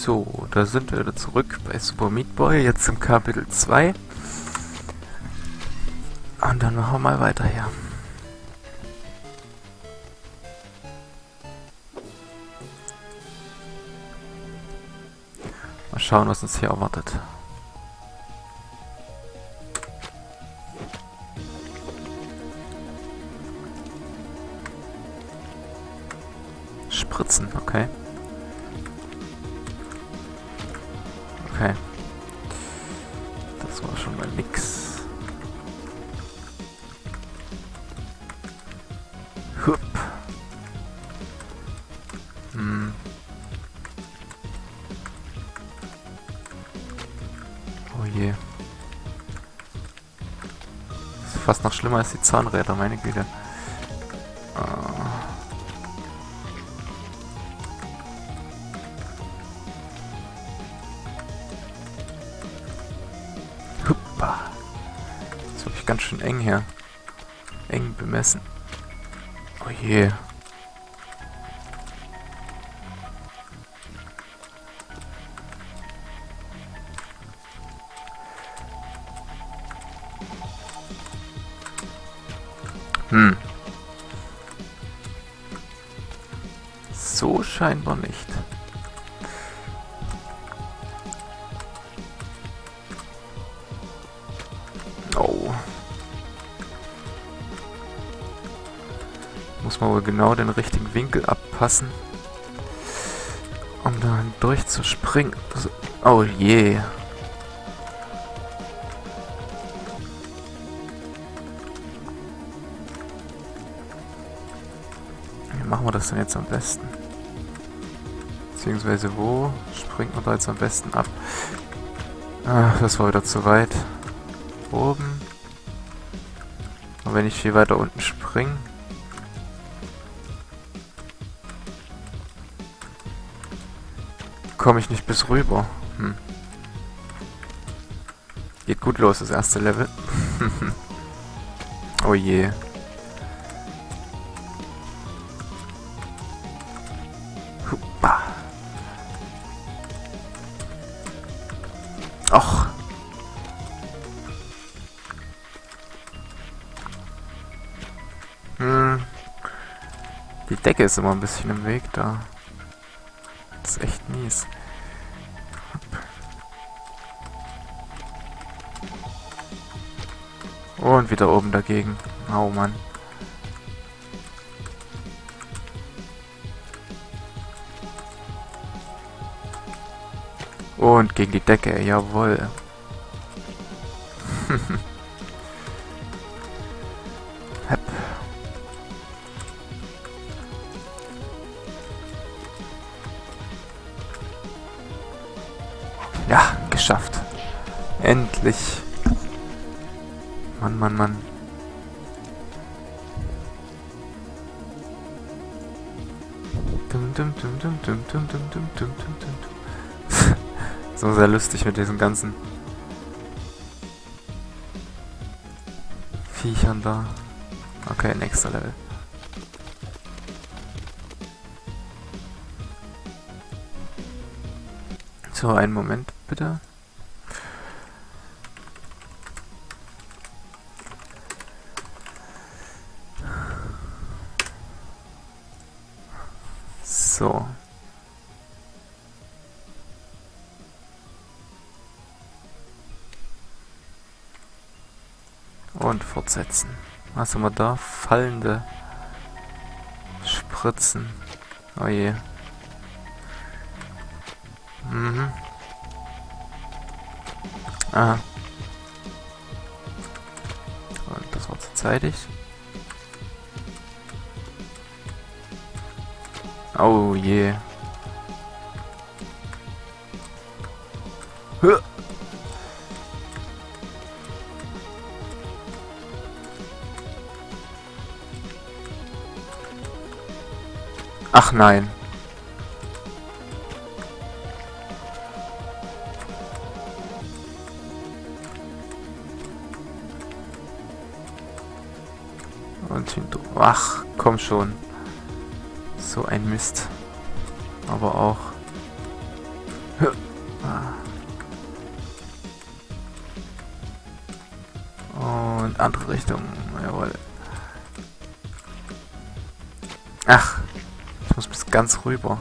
So, da sind wir wieder zurück bei Super Meat Boy, jetzt im Kapitel 2. Und dann machen wir mal weiter hier. Mal schauen, was uns hier erwartet. Spritzen, okay. Okay. Das war schon mal nix. Hup. Oh je. Das ist fast noch schlimmer als die Zahnräder, meine Güte. Das ist wirklich ganz schön eng hier. Eng bemessen. Oh je. So scheinbar nicht. Oh. Muss man wohl genau den richtigen Winkel abpassen, um da durchzuspringen. Oh je. Wie machen wir das denn jetzt am besten? Beziehungsweise wo springt man da jetzt am besten ab? Ach, das war wieder zu weit. Oben. Und wenn ich viel weiter unten springe, komme ich nicht bis rüber. Geht gut los, das erste Level. Oh je. Huppa. Och. Die Decke ist immer ein bisschen im Weg da. Das ist echt mies. Und wieder oben dagegen. Oh Mann. Und gegen die Decke, jawohl. Hepp. Ja, geschafft. Endlich. Mann, Mann, Mann. So sehr lustig mit diesen ganzen Viechern da. Okay, nächster Level. So, einen Moment bitte. So. Und fortsetzen. Was haben wir da? Fallende Spritzen. Oh je. Aha. Und das war zu zeitig. Oh je. Huh. Ach nein. Und hinter. Ach, komm schon. So ein Mist. Aber auch Und andere Richtung. Jawohl. Ach, ich muss bis ganz rüber.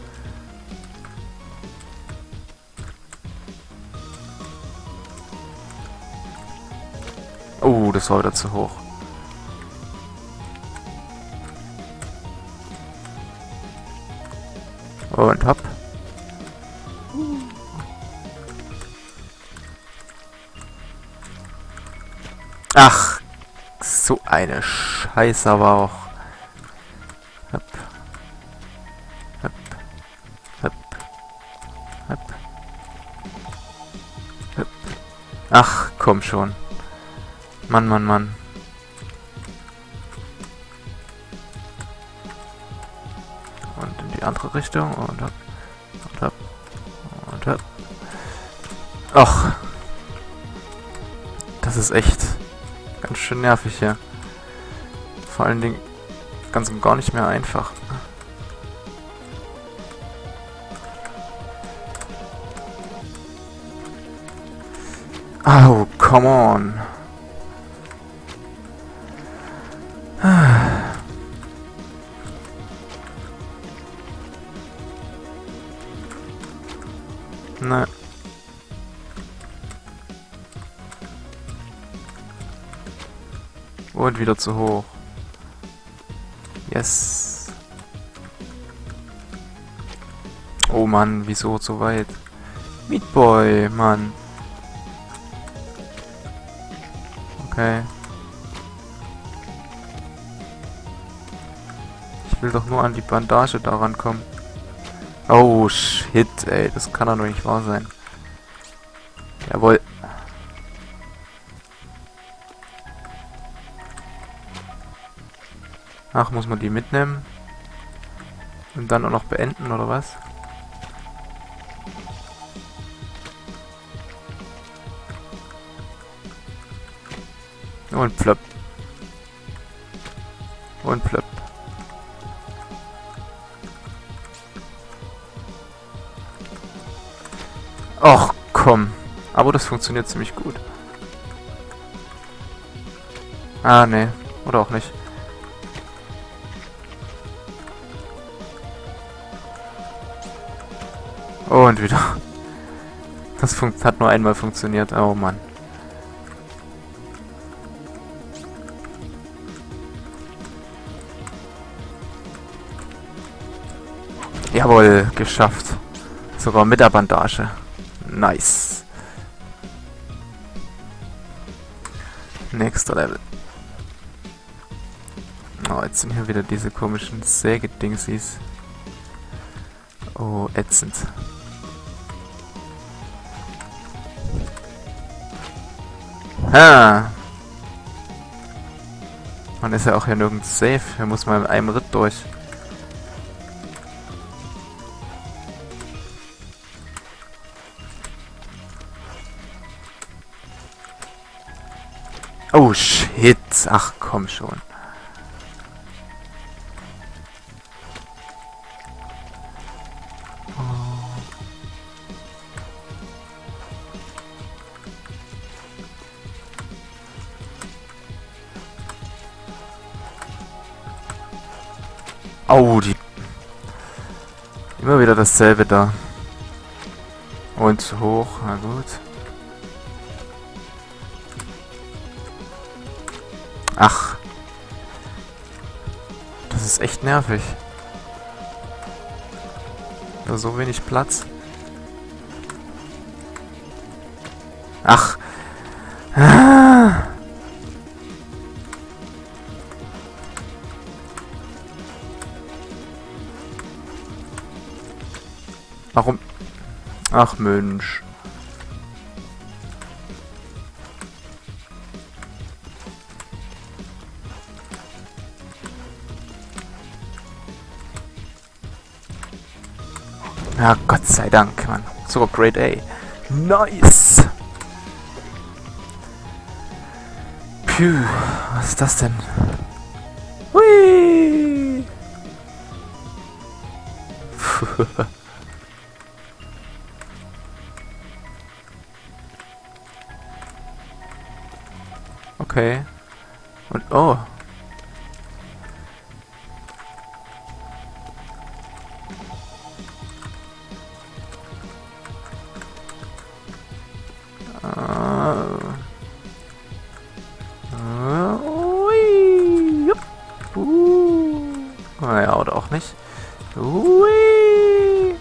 Oh, das war wieder zu hoch. Und hopp. Ach, so eine Scheiße aber auch. Hopp. Hopp. Hopp. Hopp. Hopp. Ach, komm schon. Mann, Mann, Mann. Und in die andere Richtung und hopp. Und hopp. Und hopp. Ach. Das ist echt ganz schön nervig hier. Vor allen Dingen ganz und gar nicht mehr einfach. Oh, come on. Nein. Und wieder zu hoch. Yes. Oh Mann, wieso so weit? Meat Boy, Mann. Okay. Ich will doch nur an die Bandage daran kommen. Oh shit, ey, das kann doch nicht wahr sein. Jawohl. Ach, muss man die mitnehmen? Und dann auch noch beenden, oder was? Und plopp. Und plopp. Och, komm. Aber das funktioniert ziemlich gut. Ah, nee. Oder auch nicht. Und wieder. Das hat nur einmal funktioniert. Oh Mann. Jawohl, geschafft. Sogar mit der Bandage. Nice. Nächster Level. Oh, jetzt sind hier wieder diese komischen Sägedingsies. Oh, ätzend. Ha! Man ist ja auch hier nirgends safe. Hier muss man in einem Ritt durch. Oh shit! Ach komm schon. Oh, die... Immer wieder dasselbe da. Und zu hoch, na gut. Ach. Das ist echt nervig. Da so wenig Platz. Ach. Ah. Warum? Ach Mensch. Ja, Gott sei Dank, Mann. Sogar Grade A. Nice! Puh, was ist das denn? Hui! Okay. Und oh. Ui, jupp. Naja, oder auch nicht. Ui.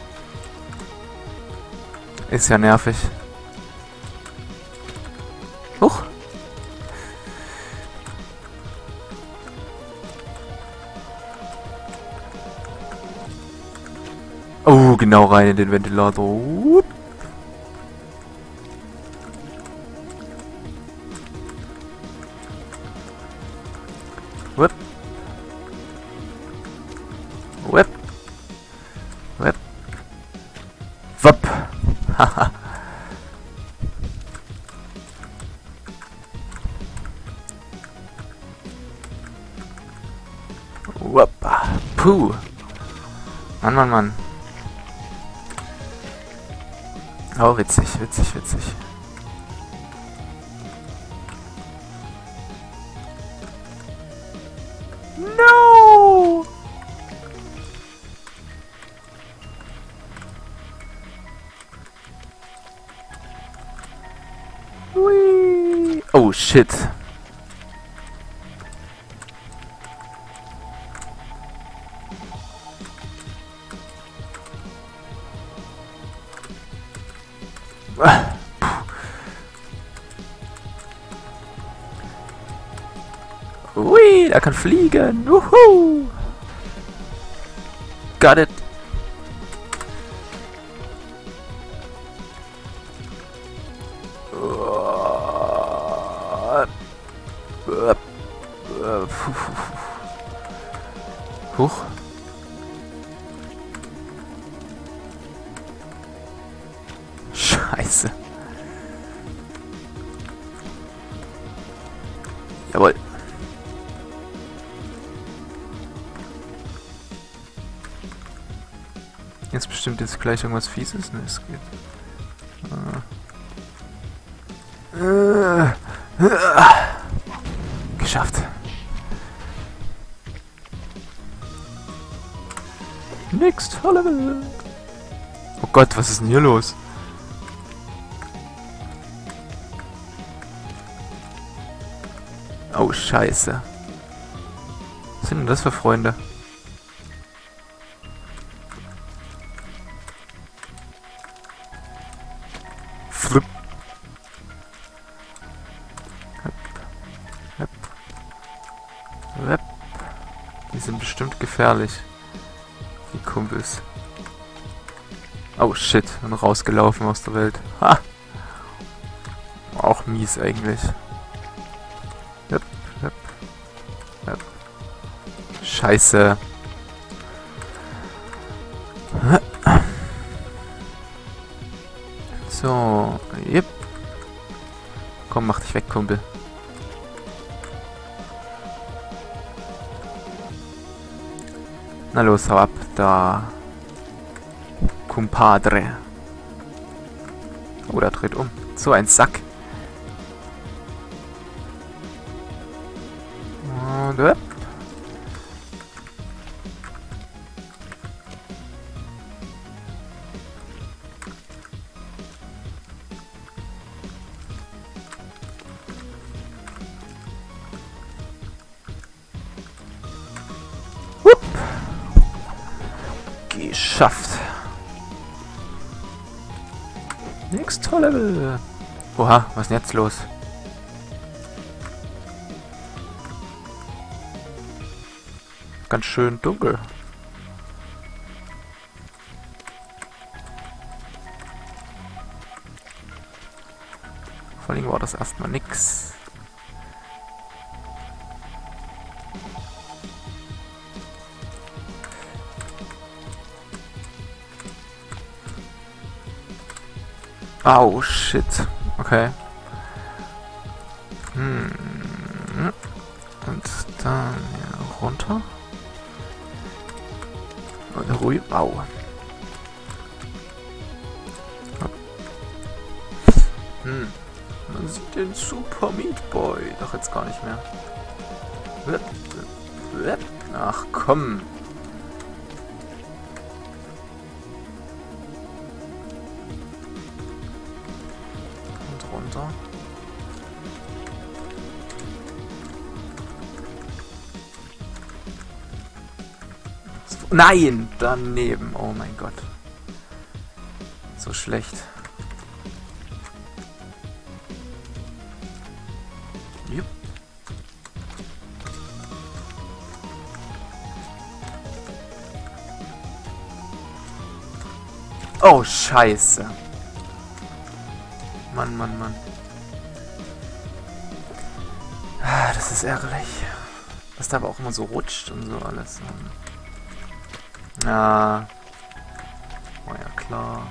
Ist ja nervig. Huch. Oh, genau rein in den Ventilator. Whip. Whip. Whip. Wupp. Haha. Wupp. Puh. Mann, Mann, Mann. Oh, witzig, witzig, witzig. No! Whee! Oh, shit. Ui, er kann fliegen. Wuhu. Got it. Huch. Scheiße. Jawohl. Jetzt bestimmt jetzt gleich irgendwas Fieses. Ne, es geht. Geschafft. Next Level. Oh Gott, was ist denn hier los? Oh, Scheiße. Was sind denn das für Freunde? Flip. Hep. Hep. Hep. Die sind bestimmt gefährlich. Die Kumpels. Oh shit, und rausgelaufen aus der Welt. Ha! Auch mies eigentlich. Hep, hep, hep. Scheiße. So, yep. Komm, mach dich weg, Kumpel. Na los, hau ab, da. Kumpadre. Oh, der dreht um. So ein Sack. Und geschafft. Next Level. Oha, was ist denn jetzt los? Ganz schön dunkel. Vor allem war das erstmal nix. Oh, shit. Okay. Und dann hier runter. Und ruhig. Au. Man sieht den Super Meat Boy. Doch jetzt gar nicht mehr. Ach komm. Und runter. Nein! Daneben. Oh mein Gott. So schlecht. Jupp. Oh, scheiße. Mann, Mann, Mann. Das ist ärgerlich. Dass da aber auch immer so rutscht und so alles. Ja. War ja klar.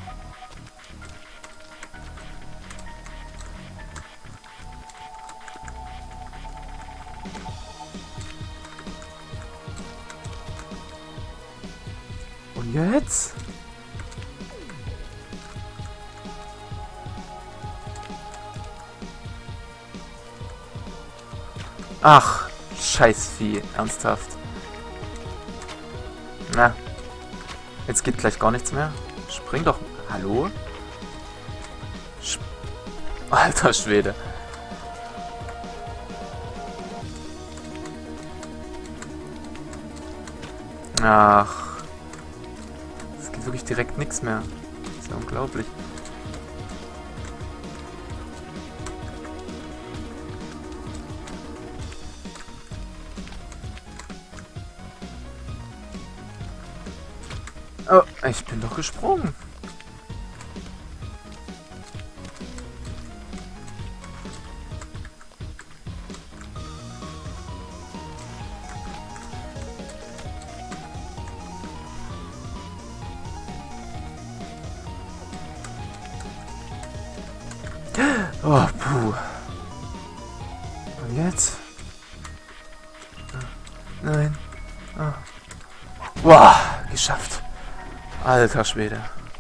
Und jetzt? Ach, Scheißvieh, ernsthaft. Na, jetzt geht gleich gar nichts mehr. Spring doch. Hallo? Alter Schwede. Ach. Es geht wirklich direkt nichts mehr. Das ist ja unglaublich. Oh, ich bin doch gesprungen. Oh, puh. Und jetzt? Nein. Oh. Wow, geschafft. Alter Schwede.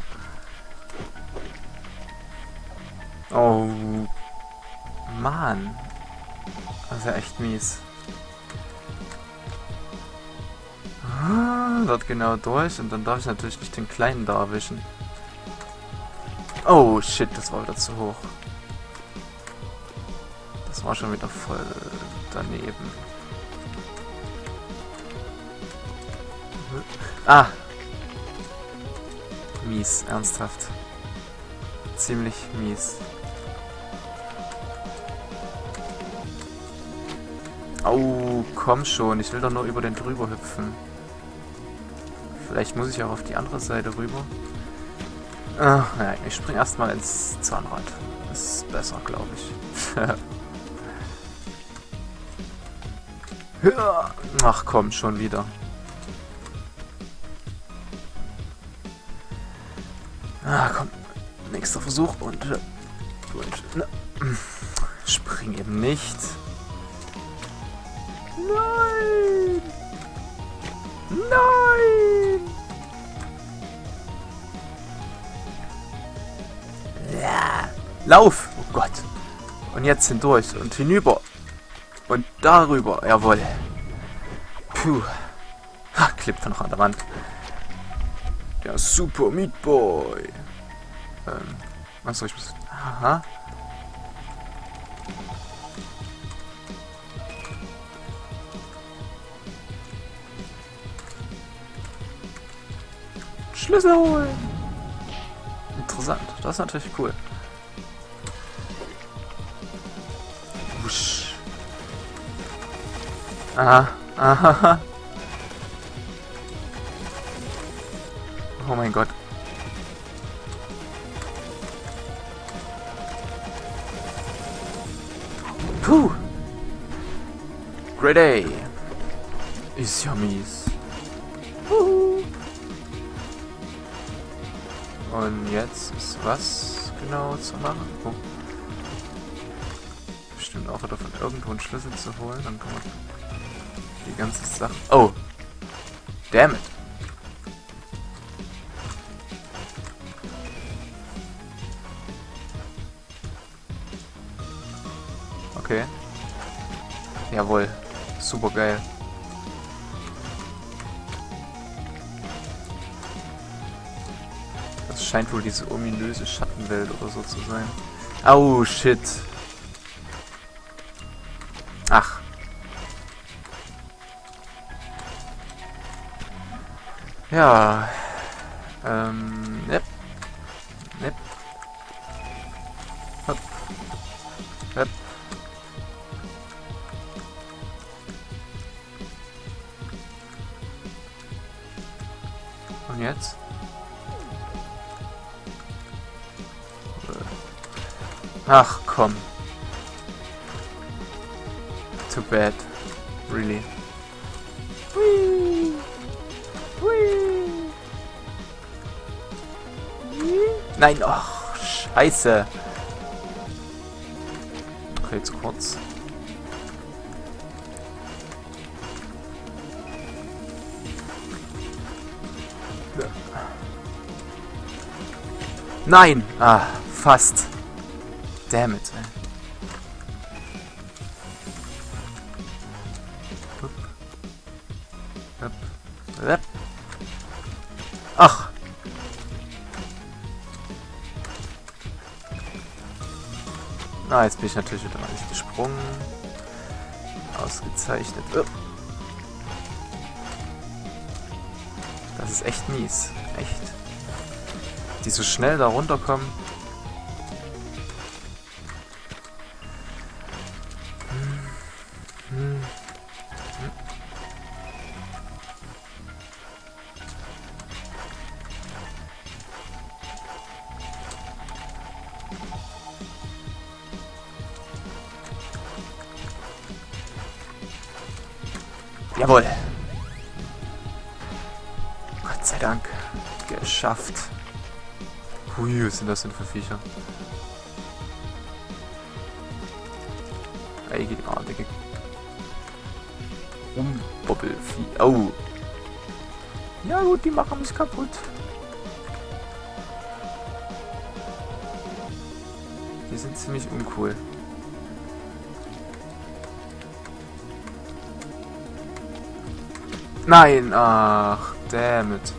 Oh. Mann. Das ist ja echt mies. Dort genau durch und dann darf ich natürlich nicht den Kleinen da erwischen. Oh shit, das war wieder zu hoch. Das war schon wieder voll daneben. Ah! Mies, ernsthaft. Ziemlich mies. Oh, komm schon, ich will doch nur über den drüber hüpfen. Vielleicht muss ich auch auf die andere Seite rüber. Ach, naja, ich spring erstmal ins Zahnrad. Das ist besser, glaube ich. Ach komm, schon wieder. Ah, komm. Nächster Versuch und spring eben nicht. Nein! Nein! Ja. Lauf! Oh Gott. Und jetzt hindurch und hinüber. Und darüber. Jawohl. Puh. Ha, klebt noch an der Wand. Der Super Meat Boy. Achso, ich muss... Aha. Schlüssel holen. Interessant. Das ist natürlich cool. Wusch. Aha. Aha. Oh mein Gott. Puh. Great A. Ist ja mies. Und jetzt ist was genau zu machen? Oh. Bestimmt auch wieder von irgendwo einen Schlüssel zu holen. Dann kann man die ganze Sache... Oh. Damn it. Okay. Jawohl. Super geil. Das scheint wohl diese ominöse Schattenwelt oder so zu sein. Au, shit. Ach. Ja. Yep. Yep. Hopp. Hopp. Und jetzt? Ach, komm. Too bad. Really. Whee. Whee. Nein, ach, scheiße. Okay, jetzt kurz. Nein! Ah, fast. Damn it, ey. Hup. Hup. Hup. Ach! Na, jetzt bin ich natürlich wieder nicht gesprungen. Ausgezeichnet. Das ist echt mies. Echt. Die so schnell da runterkommen. Jawohl. Gott sei Dank. Geschafft. Hui, was sind das denn für Viecher? Eigenartige Rumbobbelvieh. Oh. Ja gut, die machen mich kaputt. Die sind ziemlich uncool. Nein, ach, damn it.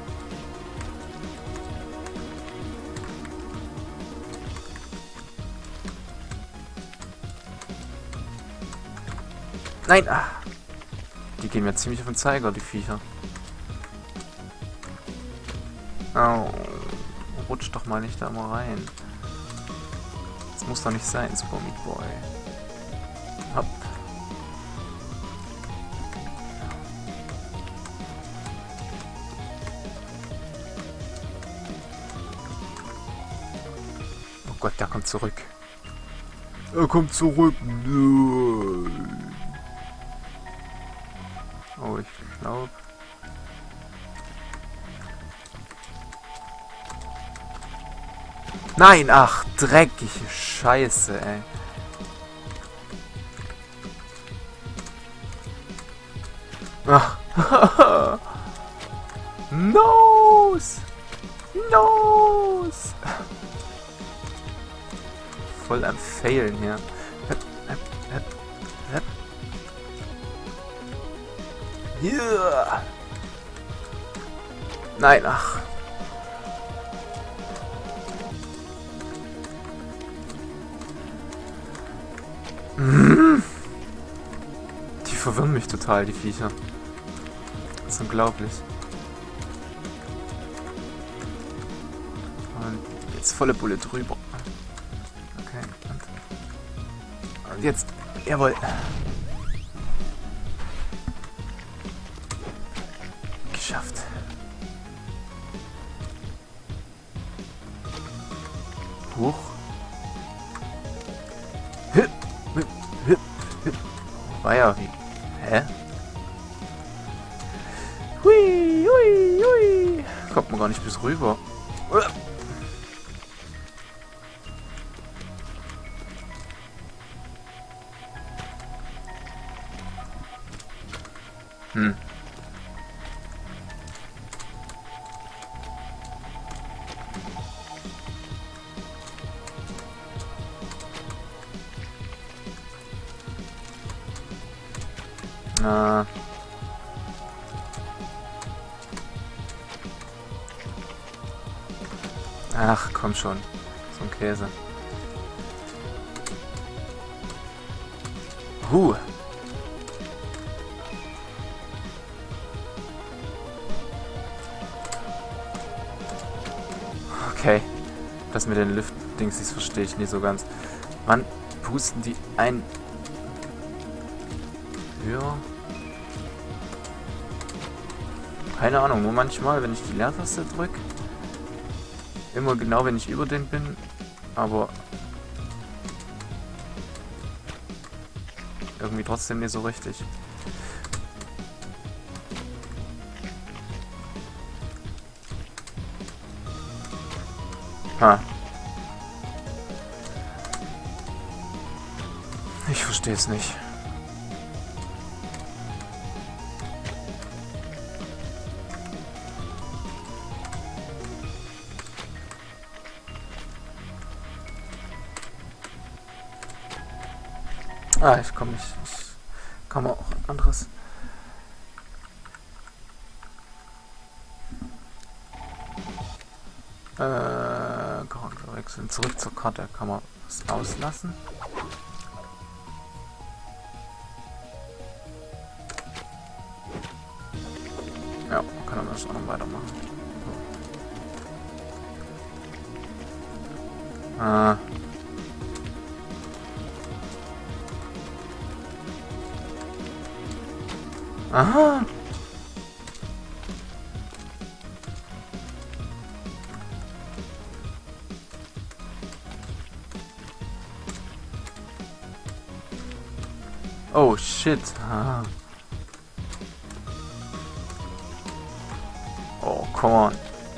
Nein, ah. Die gehen mir ziemlich auf den Zeiger, die Viecher. Au, rutsch doch mal nicht da mal rein. Das muss doch nicht sein, Super Meat Boy. Hopp. Oh Gott, der kommt zurück. Er kommt zurück. Nein. Oh, ich glaube. Nein, ach, dreckige Scheiße, ey. Ach. Nose! Nose! Voll am Failen hier. Yeah. Nein, ach. Die verwirren mich total, die Viecher. Das ist unglaublich. Und jetzt volle Bulle drüber. Okay, und jetzt, jawohl. Geschafft. Huch. Hüp, hüp, hüp, hüp. War ja wie. Hä? Hui, hui, hui. Kommt man gar nicht bis rüber. Hm. Na. Ach, komm schon. So ein Käse. Okay. Das mit den Lift-Dings, das verstehe ich nicht so ganz. Wann pusten die ein? Ja. Keine Ahnung, nur manchmal, wenn ich die Leertaste drücke. Immer genau, wenn ich über den bin. Aber irgendwie trotzdem nicht so richtig. Ha. Ich verstehe es nicht. Ah, ich komme nicht. Ich kann auch anderes. Charakter wechseln. Zurück zur Karte. Kann man das auslassen? Ja, kann man das auch noch weitermachen. Ah. Aha! Oh shit! Ah. Oh, come on!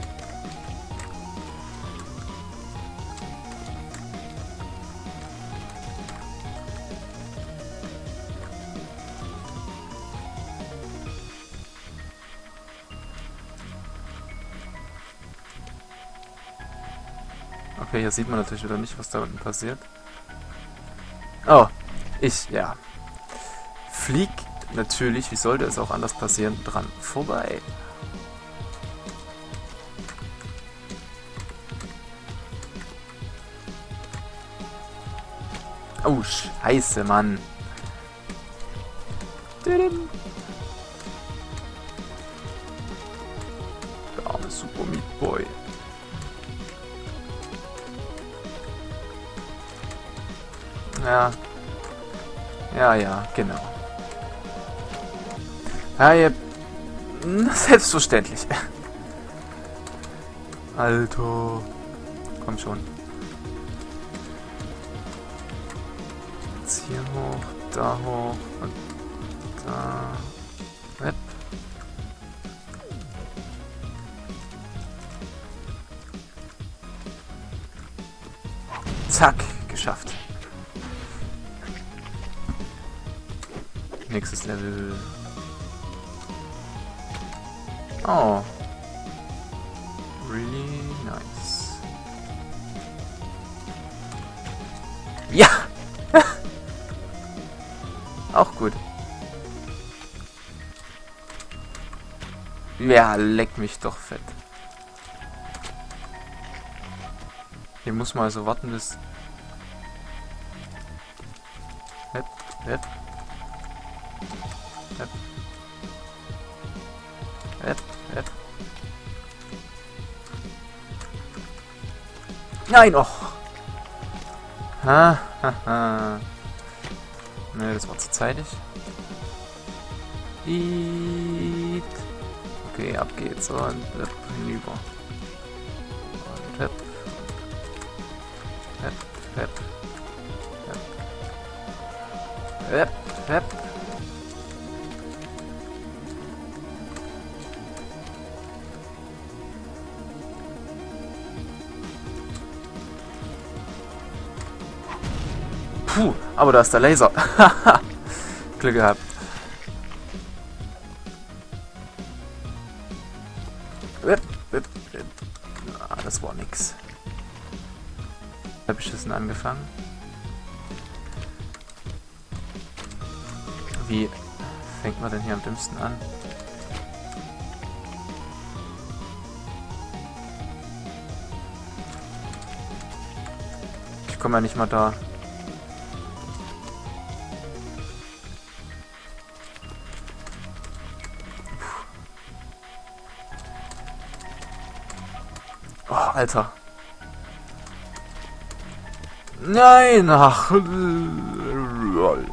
Okay, hier sieht man natürlich wieder nicht, was da unten passiert. Oh, ja. Flieg natürlich, wie sollte es auch anders passieren, dran vorbei. Oh, scheiße, Mann. Der arme Super Meat Boy. Ja. Ja, genau. Ja, selbstverständlich. Alter. Komm schon. Jetzt hier hoch, da hoch und da. Web. Zack, geschafft. Nächstes Level. Oh. Really nice. Ja! Auch gut. Ja, leck mich doch fett. Hier muss man also warten bis... Hep, hep. Hep. Hep, hep. Nein, och! Ha, ha, ha. Ne, das war zu zeitig. Okay, ab geht's und hinüber. Und hep. Hep, hep. Hep. Hep, hep. Puh, aber da ist der Laser. Glück gehabt. Ah, das war nix. Beschissen angefangen. Wie fängt man denn hier am dümmsten an? Ich komme ja nicht mal da. Oh, Alter. Nein, ach. Lol.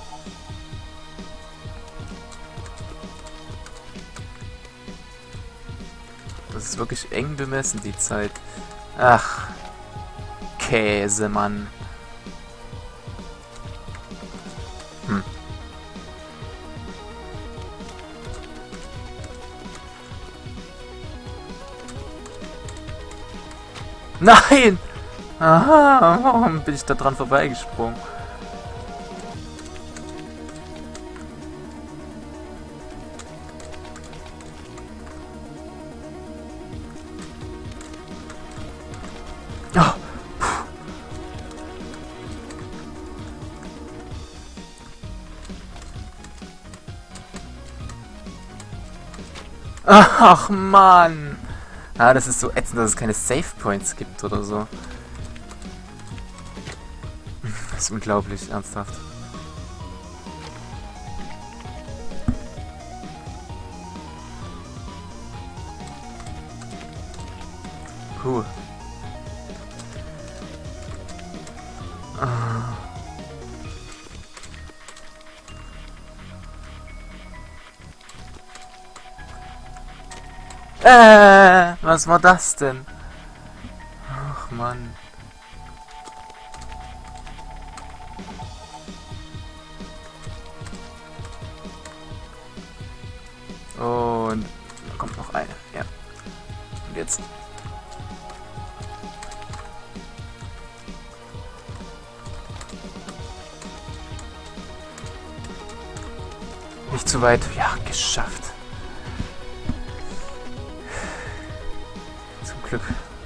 Das ist wirklich eng bemessen, die Zeit. Ach. Käse, Mann. Nein! Aha, warum bin ich da dran vorbeigesprungen? Oh. Ach, Mann! Ah, das ist so ätzend, dass es keine Save Points gibt oder so. Das ist unglaublich, ernsthaft. Puh. Ah. Was war das denn? Ach, Mann. Und da kommt noch eine. Ja. Und jetzt. Nicht zu weit. Ja, geschafft. Zum Glück.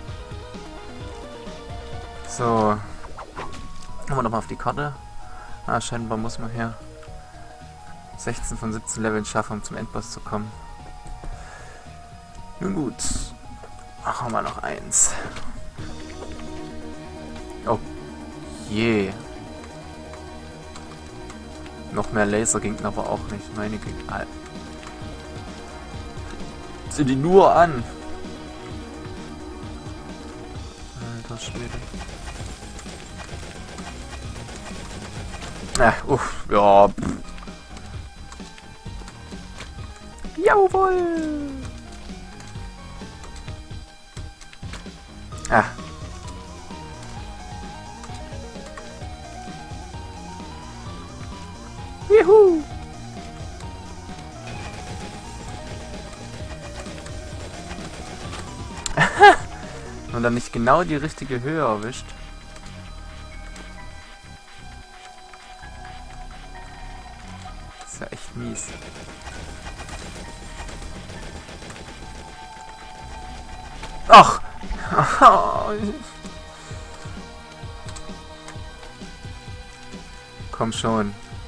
So. Gucken wir nochmal auf die Karte. Ah, scheinbar muss man hier 16 von 17 Leveln schaffen, um zum Endboss zu kommen. Nun gut. Machen wir noch eins. Oh je. Noch mehr Laser ging aber auch nicht. Meine Güte. Sieh die nur an. Alter Schwede. Uff, ja. Jawohl! Ah. Juhu! Und dann nicht genau die richtige Höhe erwischt. Das ist ja echt mies. Ach! Komm schon.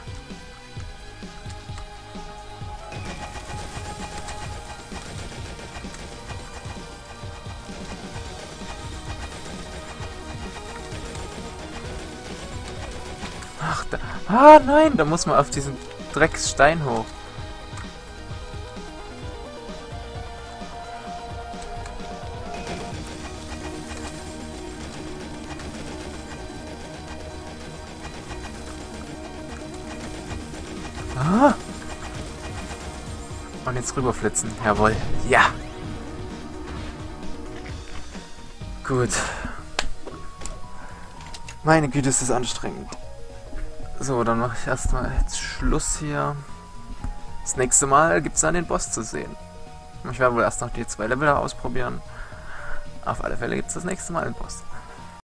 Ach, da... Ah, nein! Da muss man auf diesen Drecksstein hoch. Ah. Und jetzt rüberflitzen. Jawohl. Ja. Gut. Meine Güte, ist das anstrengend. So, dann mache ich erstmal jetzt Schluss hier. Das nächste Mal gibt es dann den Boss zu sehen. Ich werde wohl erst noch die 2 Level ausprobieren. Auf alle Fälle gibt es das nächste Mal den Boss.